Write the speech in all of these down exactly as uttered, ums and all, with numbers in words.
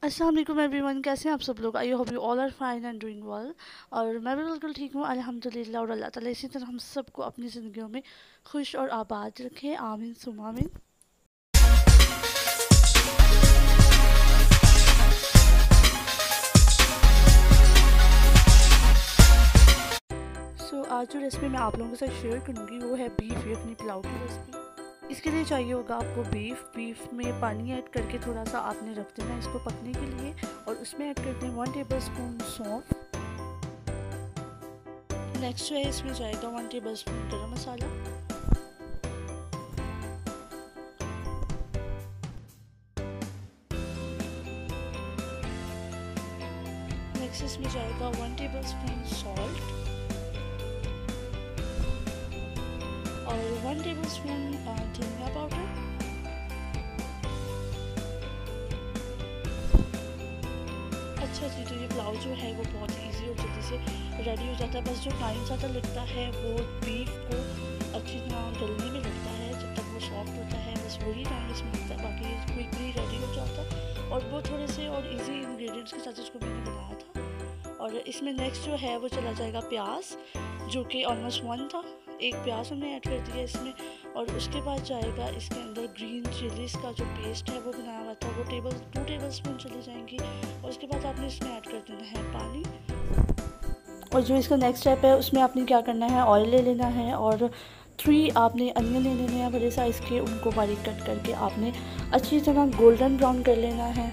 अस्सलाम वालेकुम एवरीवन, कैसे हैं आप सब लोग। I hope you all are fine and doing well. और मैं भी बिल्कुल ठीक हूँ अल्हम्दुलिल्लाह। और अल्लाह ताला इसी तरह हम सबको अपनी ज़िंदगियों में खुश और आबाद रखे, आमीन सुम्मा आमीन। सो so, आज जो रेसिपी मैं आप लोगों के साथ शेयर करूँगी वो है बीफ यखनी पुलाव की रेसिपी। इसके लिए चाहिए होगा आपको बीफ बीफ में पानी ऐड करके थोड़ा सा आपने रख देना इसको पकने के लिए। और उसमें ऐड करते हैं वन टेबल स्पून सौंफ। नेक्स्ट जो है इसमें जाएगा वन टेबल स्पून गरम मसाला। नेक्स्ट इसमें जाएगा वन टेबल स्पून सॉल्ट और वन टेबल स्पून धनिया पाउडर। अच्छा जी, तो ये पुलाव जो है वो बहुत इजी और जल्दी से रेडी हो जाता है। बस जो टाइम ज़्यादा लगता है वो बीफ को अच्छी तरह गलने में लगता है, जब तक वो सॉफ्ट होता है बस वही टाइम इसमें लगता है। बाकी ये क्विकली रेडी हो जाता है और वो थोड़े से और इजी इंग्रेडिएंट्स के साथ इसको मैंने बनाया था। और इसमें नेक्स्ट जो है वो चला जाएगा प्याज, जो कि ऑलमोस्ट वन था। एक प्याज हमने ऐड कर दिया इसमें। और उसके बाद जाएगा इसके अंदर ग्रीन चिलीज़ का जो पेस्ट है वो बनाया हुआ था, वो टेबल टू टेबल स्पून चली जाएंगी। और उसके बाद आपने इसमें ऐड कर देना है पानी। और जो इसका नेक्स्ट स्टेप है उसमें आपने क्या करना है, ऑयल ले लेना है और थ्री आपने अनियन ले लेने हैं बड़े साइज़ के, उनको बारीक कट करके आपने अच्छी तरह गोल्डन ब्राउन कर लेना है।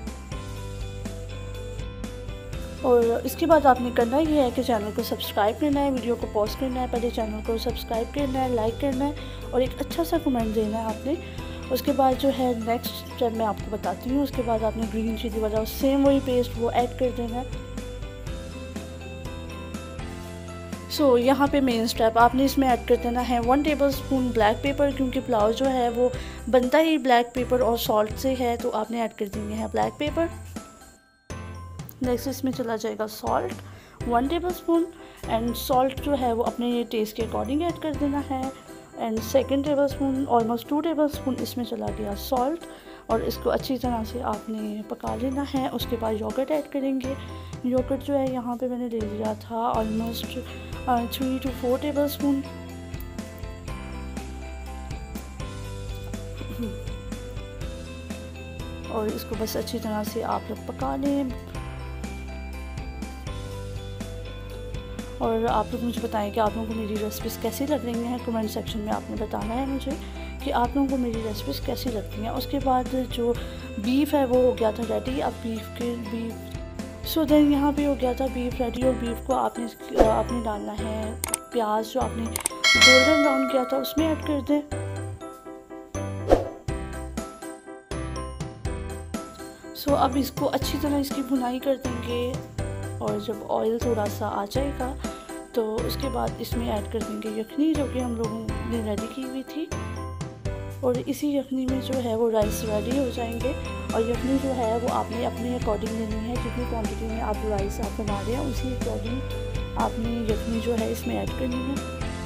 और इसके बाद आपने करना ये है कि चैनल को सब्सक्राइब करना है, वीडियो को पॉज करना है, पहले चैनल को सब्सक्राइब करना है, लाइक करना है और एक अच्छा सा कमेंट देना है आपने। उसके बाद जो है नेक्स्ट स्टेप मैं आपको बताती हूँ। उसके बाद आपने ग्रीन चिली वाला सेम वही पेस्ट वो ऐड कर देना है। सो so, यहाँ पे मेन स्टेप आपने इसमें ऐड कर देना है one tablespoon black pepper, क्योंकि पुलाव जो है वो बनता ही ब्लैक पेपर और सॉल्ट से है, तो आपने ऐड कर देंगे है ब्लैक पेपर। नेक्स्ट इसमें चला जाएगा salt one tablespoon. And salt जो है वो अपने टेस्ट के अकॉर्डिंग ऐड कर देना है। And second tablespoon almost two tablespoon इसमें चला गया सॉल्ट। और इसको अच्छी तरह से आपने पका लेना है। उसके बाद योगर्ट ऐड करेंगे। योगर्ट जो है यहाँ पे मैंने ले लिया था almost three two four tablespoon. और इसको बस अच्छी तरह से आप लोग पका लें। और आप लोग मुझे बताएं कि आप लोगों को मेरी रेसिपीज़ कैसी लग रही हैं। कमेंट सेक्शन में आपने बताना है मुझे कि आप लोगों को मेरी रेसिपीज़ कैसी लगती हैं। उसके बाद जो बीफ है वो हो गया था रेडी। अब बीफ के बीफ सो देन यहाँ पे हो गया था बीफ रेडी। और बीफ को आपने आपने डालना है प्याज जो आपने गोल्डन ब्राउन किया था उसमें ऐड कर दें। सो अब इसको अच्छी तरह इसकी भुनाई कर देंगे। और जब ऑयल थोड़ा सा आ जाएगा तो उसके बाद इसमें ऐड कर देंगे यखनी, जो कि हम लोगों ने रेडी की हुई थी। और इसी यखनी में जो है वो राइस रेडी हो जाएंगे। और यखनी जो है वो आपने अपने अकॉर्डिंग लेनी है, जितनी क्वांटिटी में आप राइस आप बना रहे हैं उसी अकॉर्डिंग आपने यखनी जो है इसमें ऐड करनी है।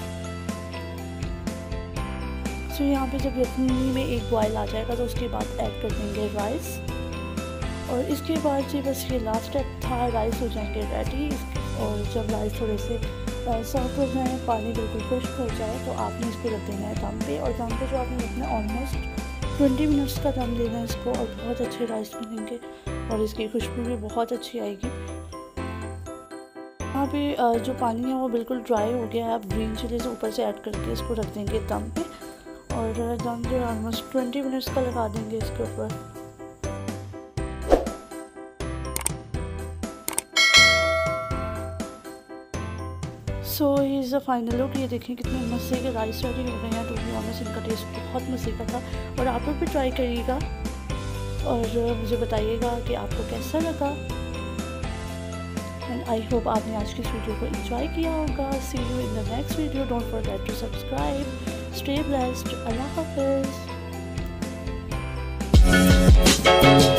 सो यहाँ पे जब यखनी में एक बॉयल आ जाएगा तो उसके बाद ऐड कर देंगे राइस। और इसके बाद जी बस ये लास्ट स्टेप था, राइस हो जाएंगे रेडी। और जब राइस थोड़े से सॉफ्ट हो जाए, पानी बिल्कुल खुश्क हो जाए, तो आपने इसको रख देना है दम पे। और दम पे जो आपने रखना है ऑलमोस्ट ट्वेंटी मिनट्स का दम देना है इसको। और बहुत अच्छे राइस बनेंगे और इसकी खुशबू भी बहुत अच्छी आएगी। यहाँ पे जो पानी है वो बिल्कुल ड्राई हो गया है। आप ग्रीन चिली से ऊपर से ऐड करके इसको रख देंगे दम पे। और दम जो ऑलमोस्ट ट्वेंटी मिनट्स का लगा देंगे इसके ऊपर। सो ये इज़ अ फाइनल लुक। ये देखें कितने मज़े के राइस रेडी हो गए हैं। टू बी ऑनेस्ट इनका टेस्ट बहुत मज़े का था। और आप लोग भी ट्राई करिएगा और मुझे बताइएगा कि आपको कैसा लगा। एंड आई होप आपने आज की इस वीडियो को एंजॉय किया होगा। See you in the next video. Don't forget to subscribe. Stay blessed. अल्लाह हाफिज़।